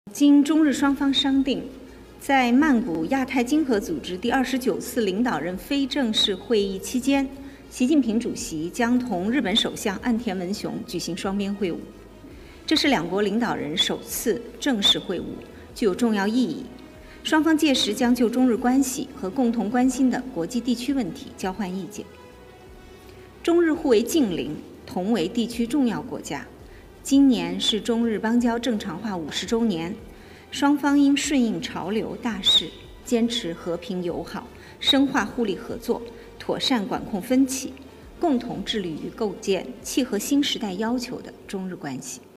经中日双方商定，在曼谷亚太经合组织第29次领导人非正式会议期间，习近平主席将同日本首相岸田文雄举行双边会晤。这是两国领导人首次正式会晤，具有重要意义。双方届时将就中日关系和共同关心的国际地区问题交换意见。中日互为近邻，同为地区重要国家。今年是中日邦交正常化50周年，双方应顺应潮流大势，坚持和平友好，深化互利合作，妥善管控分歧，共同致力于构建契合新时代要求的中日关系。